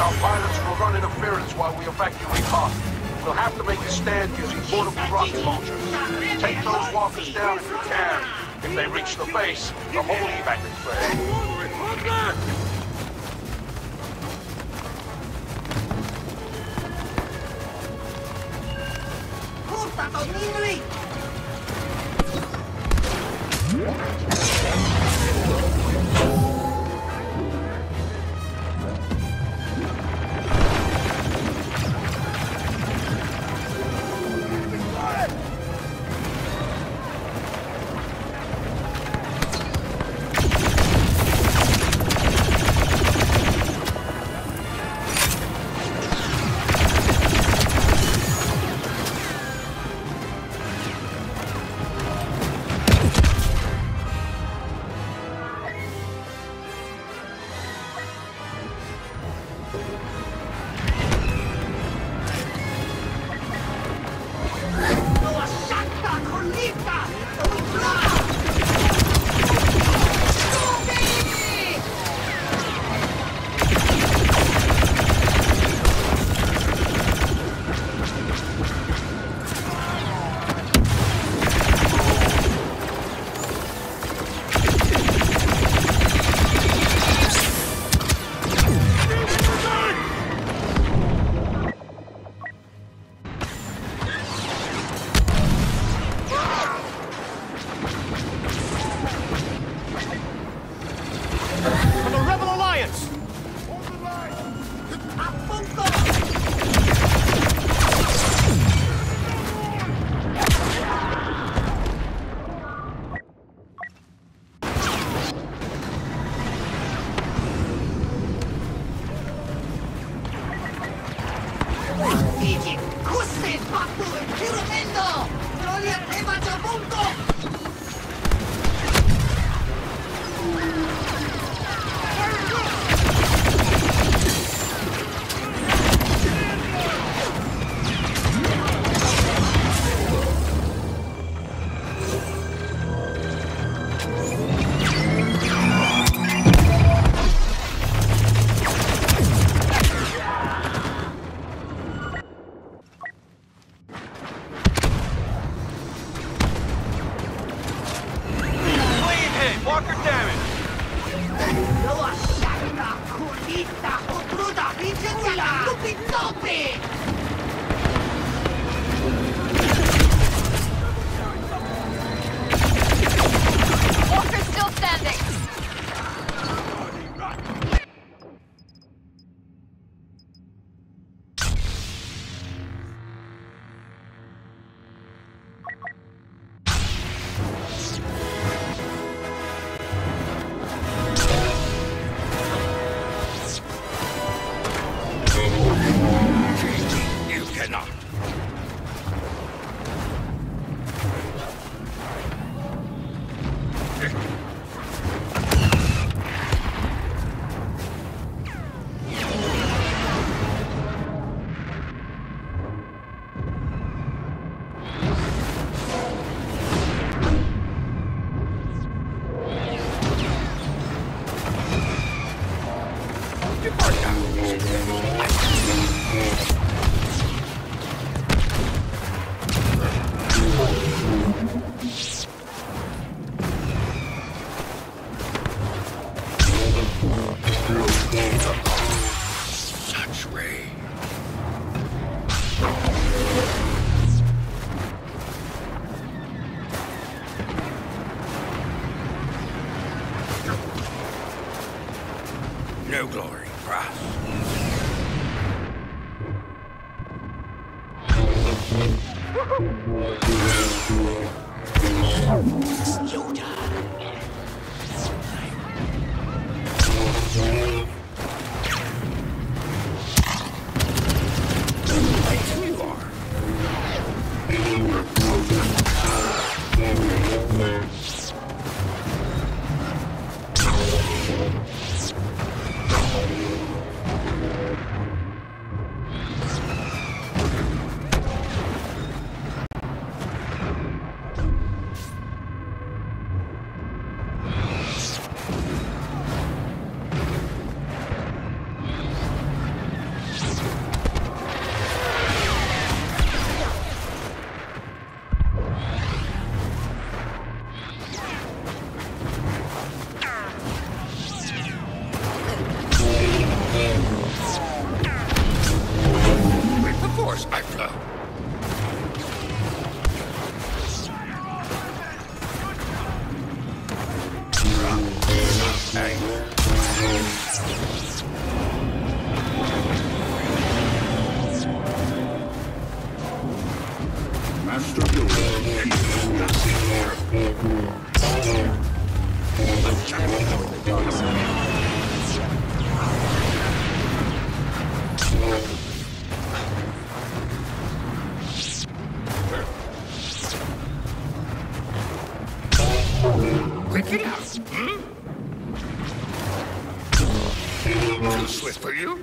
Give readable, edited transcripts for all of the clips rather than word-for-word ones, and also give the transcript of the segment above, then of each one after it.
Our pilots will run interference while we evacuate Hoth. We'll have to make a stand using portable rocket launchers. Take those walkers down if you can. If they reach the base, the whole evac is ready. No glory for us. Yoda. Master Pick it up, Too swift for you,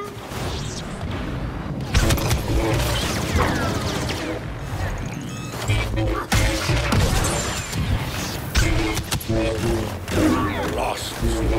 Lost.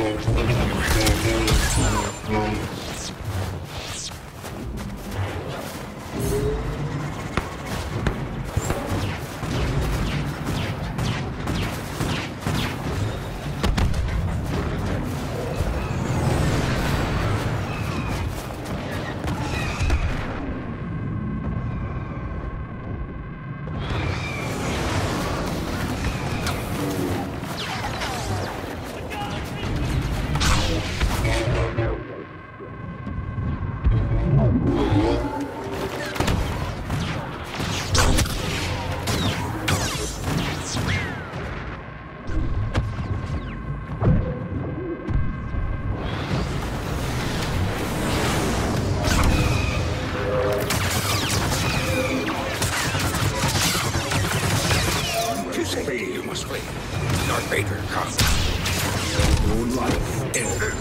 You must flee. Darth Vader comes. Your life ends.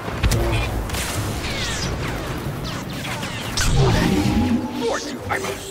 Towards you, I must.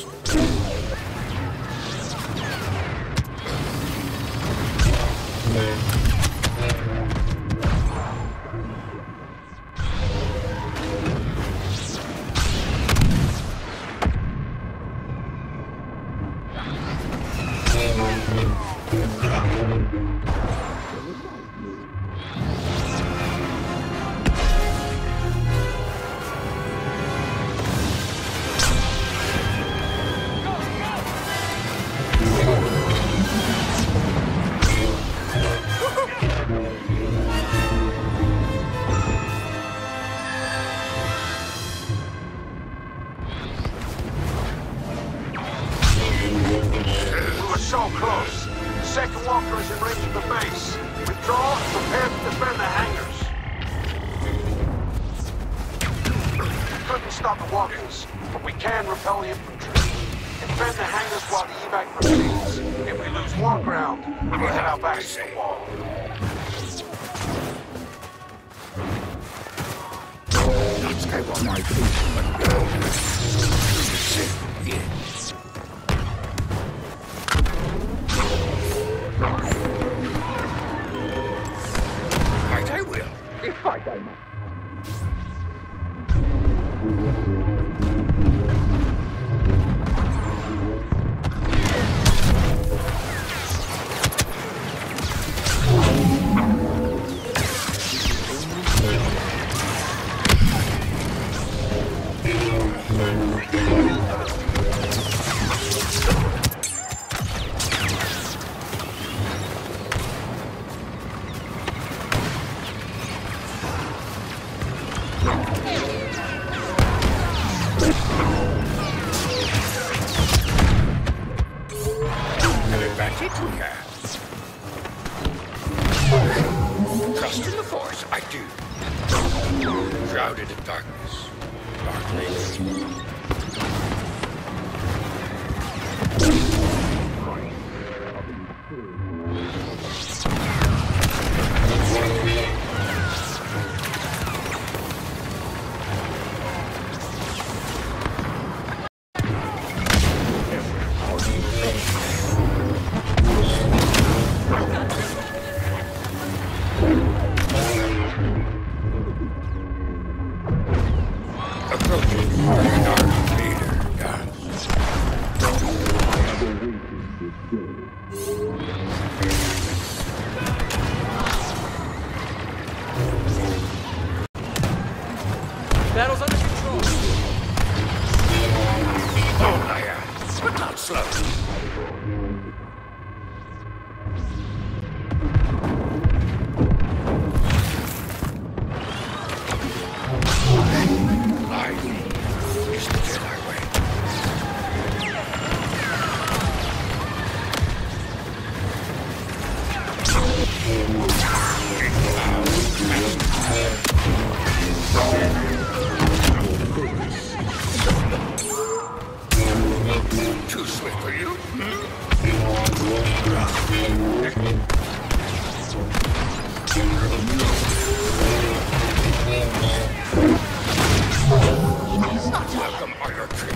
So close. The second walker is in range of the base. Withdraw and prepare to defend the hangars. We couldn't stop the walkers, but we can repel the infantry. Defend the hangars while the evac proceeds. If we lose more ground, we'll head out back to the wall. Not Skywalker, my face, but go. Yes. Fight I will, if fight I must. Trust in the Force, I do. Shrouded in darkness, Dark Vader. Battle's under control. Oh, yeah, but not slow. Welcome on your trip.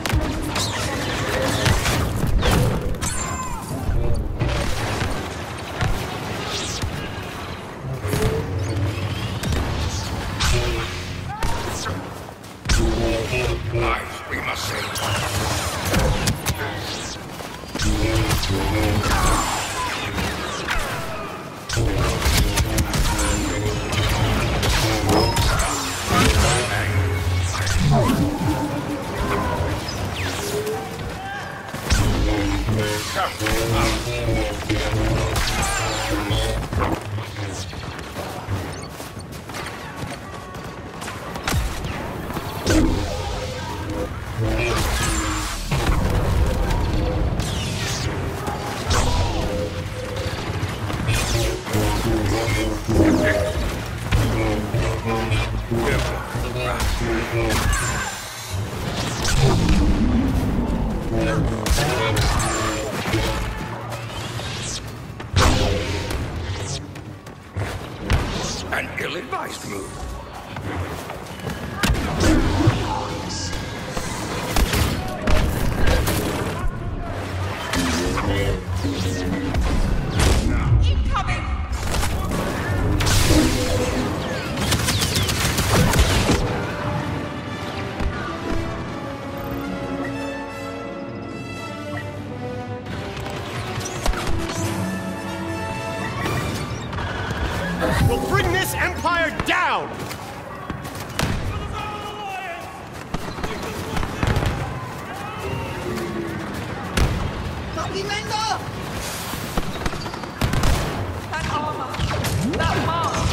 Lives we must save. An ill-advised move. We'll bring this empire down! That armor! That mask!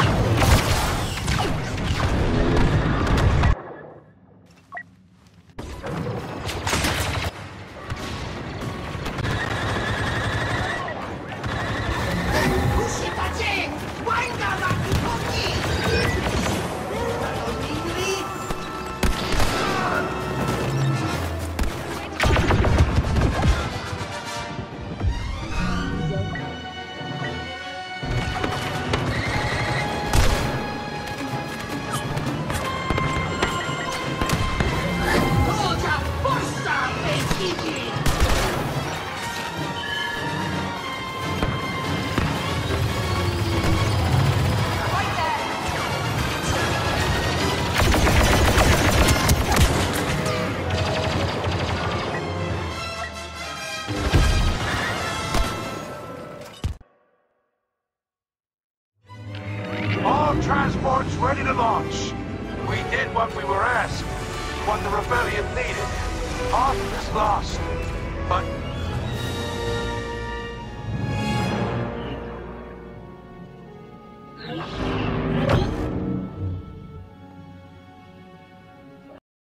All transports ready to launch. We did what we were asked, what the rebellion needed. Hoth is lost, but